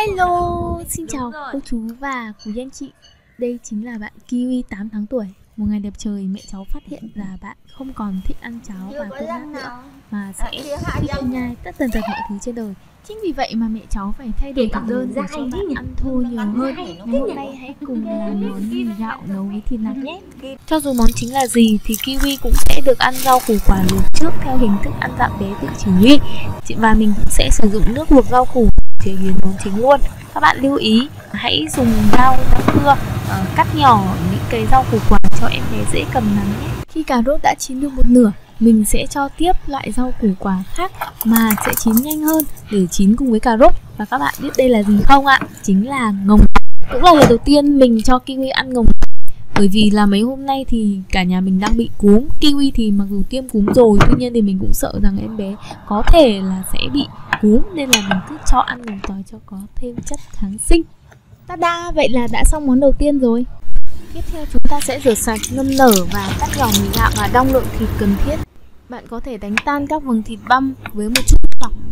Hello, xin chào cô chú và quý anh chị. Đây chính là bạn Kiwi 8 tháng tuổi. Một ngày đẹp trời mẹ cháu phát hiện là bạn không còn thích ăn cháo và cơm nước nữa, mà sẽ thích ăn nhai tất tần tật mọi thứ trên đời. Chính vì vậy mà mẹ cháu phải thay đổi thực đơn để cho bạn ăn thô nhiều hơn. Ngày hôm nay hãy cùng làm món mì gạo nấu với thịt nạc nhé. Cho dù món chính là gì thì Kiwi cũng sẽ được ăn rau củ quả luộc trước theo hình thức ăn dặm bé tự chỉ huy. Và mình cũng sẽ sử dụng nước luộc rau củ chế biến món chính luôn. Các bạn lưu ý hãy dùng dao cưa cắt nhỏ những cái rau củ quả cho em bé dễ cầm nắm nhé. Khi cà rốt đã chín được một nửa, mình sẽ cho tiếp loại rau củ quả khác mà sẽ chín nhanh hơn để chín cùng với cà rốt. Và các bạn biết đây là gì không ạ? Chính là ngồng. Cũng là lần đầu tiên mình cho Kiwi ăn ngồng, bởi vì là mấy hôm nay thì cả nhà mình đang bị cúm. Kiwi thì mặc dù tiêm cúm rồi, tuy nhiên thì mình cũng sợ rằng em bé có thể là sẽ bị cúm, nên là mình cứ cho ăn ngồng tỏi cho có thêm chất kháng sinh. Tada, vậy là đã xong món đầu tiên rồi. Tiếp theo chúng ta sẽ rửa sạch, ngâm nở và cắt nhỏ mì gạo và đong lượng thịt cần thiết. Bạn có thể đánh tan các vầng thịt băm với một chút nước lọc.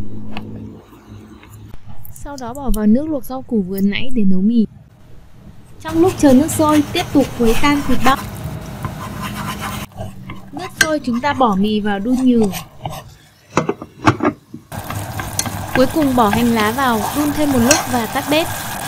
Sau đó bỏ vào nước luộc rau củ vừa nãy để nấu mì. Trong lúc chờ nước sôi, tiếp tục khuấy tan thịt băm. Nước sôi chúng ta bỏ mì vào đun nhừ. Cuối cùng bỏ hành lá vào, đun thêm một lúc và tắt bếp.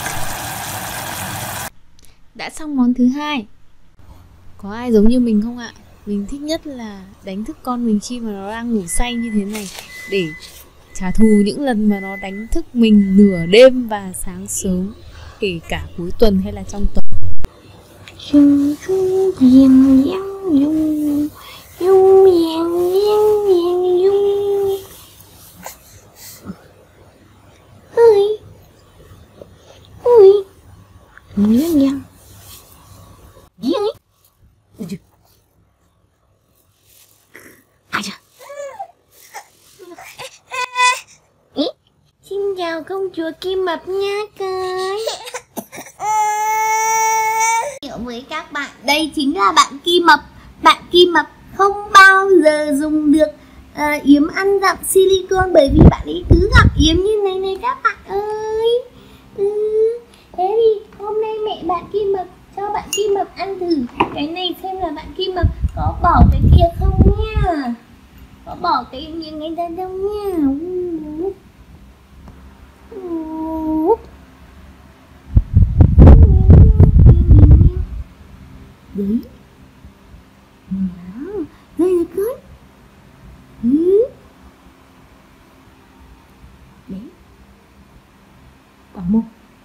Đã xong món thứ hai. Có ai giống như mình không ạ? Mình thích nhất là đánh thức con mình khi mà nó đang ngủ say như thế này, để trả thù những lần mà nó đánh thức mình nửa đêm và sáng sớm, kể cả cuối tuần hay là trong tuần. Xin chào công chúa Kim Mập nha con. Với các bạn, đây chính là bạn Kim Mập. Bạn Kim Mập không bao giờ dùng được yếm ăn dặm silicone, bởi vì bạn ấy cứ gặp yếm như này này các bạn ơi. Thế thì hôm nay mẹ bạn Kim Mập cho bạn Kim Mập ăn thử cái này xem là bạn Kim Mập có bỏ cái kia không nha. Có bỏ cái miếng ấy ra đâu nha. Đấy. Đó, đây là con. Đấy. Bỏ một.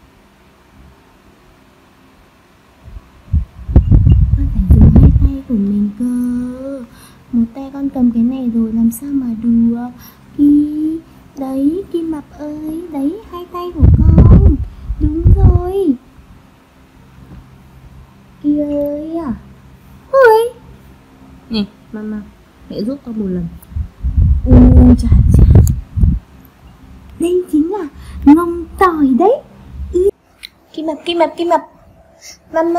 Con phải dùng hai tay của mình cơ. Một tay con cầm cái này rồi làm sao mà được. Đấy, Kim Mập ơi, đấy hai tay của con. Đúng rồi. Kia ơi à. Ôi. Nè, mama, mẹ giúp con một lần. Chà chà. Đây chính là ngồng tỏi đấy. Kim Mập, Kim Mập, Kim Mập. Măm.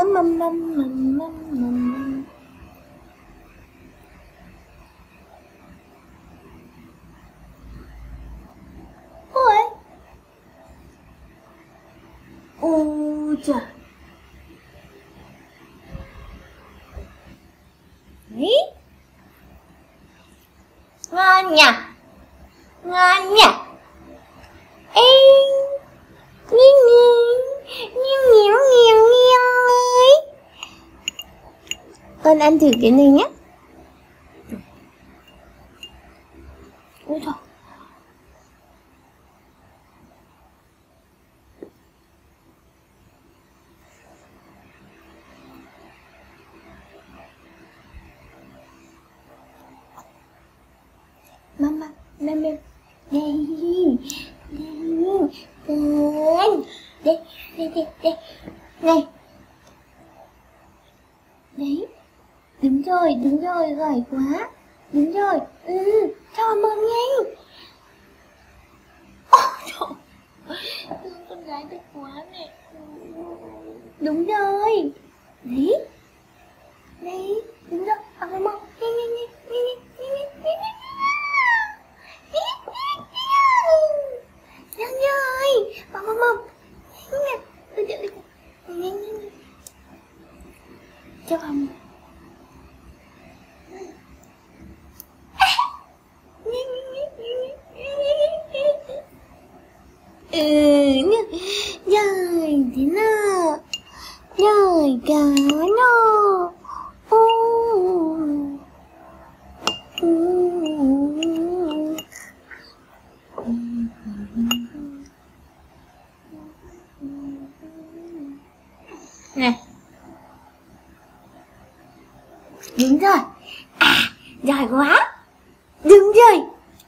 Ôi trời. Đấy. Ngon nhỉ. Ngon nhỉ. Ê. Nghiêng ơi. Con ăn thử cái này nhé. Ôi trời. Mama, đây. Này. Đấy. Đúng rồi, giỏi quá. Đúng rồi. Cho mơ nhanh. Ôi trời. Con gái thích quá này. Đúng rồi. Đấy. Đúng rồi. Mơ. Nhanh rồi. Mom. Rồi thế nào? Rồi cá nào. Này. Đúng rồi. À, giỏi quá. Đúng rồi.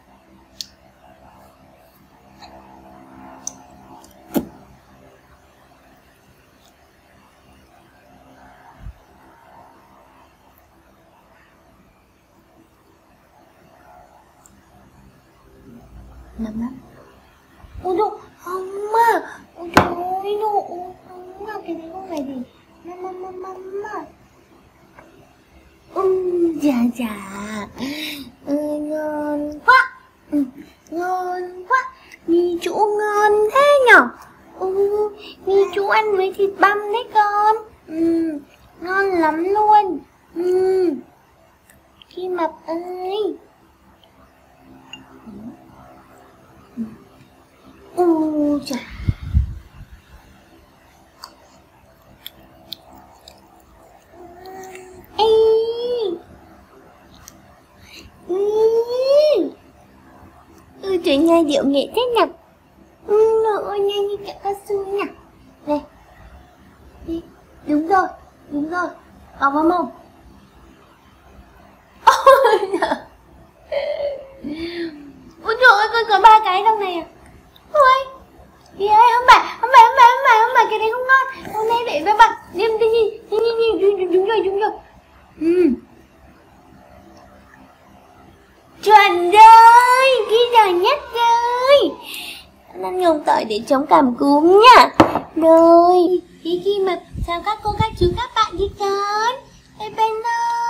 Mama. Ôi đồ, không mà. Ôi trời ơi, đồ, không mà, cái đấy không phải gì. Mama. Dạ. Ngon quá. Ngon quá. Mì chủ ngon thế nhở. Mì chủ ăn với thịt băm đấy con. Ngon lắm luôn. Khi Mập ơi. Trời. Trời nhai điệu nghệ thế nhỉ? Ôi nhai như kẹo cao su nhỉ? Này. Đi. Đúng rồi. Có vào mồm. Ôi trời ơi, con có 3 cái trong này à? Ôi. Gì ấy, không phải, cái đấy không ngon. Hôm nay để với bạn. Đi, đúng rồi. Chuẩn rồi, ghi giỏi nhất rồi. Ăn nhồng tỏi để chống cảm cúm nhá. Rồi, Ghi Mập chào các cô, các chú, các bạn đi con. Bye bye.